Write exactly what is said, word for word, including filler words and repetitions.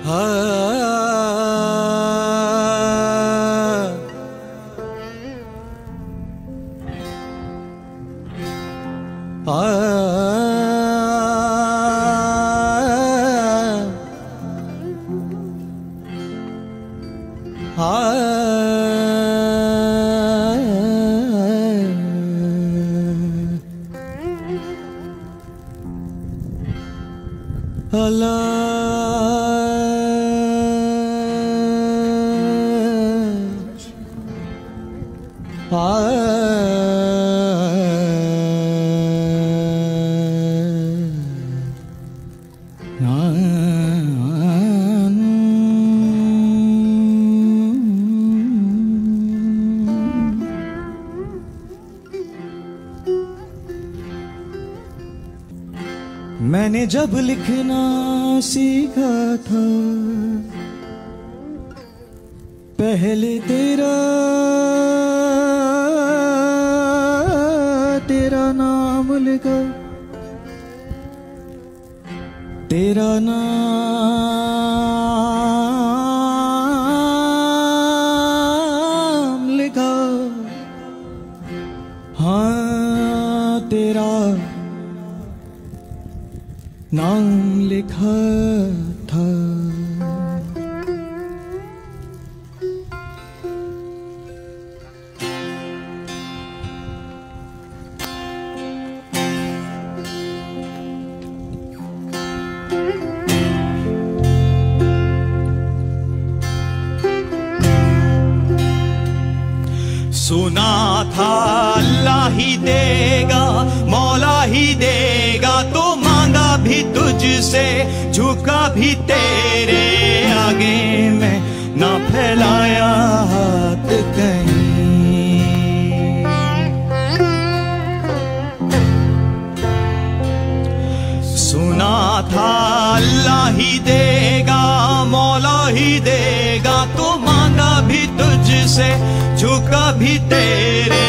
मैंने जब लिखना सीखा था पहले तेरा तेरा नाम लिखा, तेरा नाम लिखा, हाँ तेरा नाम लिखा था। सुना था अल्लाह ही देगा, मौला ही देगा, तो मांगा भी तुझसे, झुका भी तेरे आगे, मैं ना फैलाया हाथ कहीं। सुना था अल्लाह ही देगा, मौला ही देगा, तो मांगा भी तुझसे, झुका भी तेरे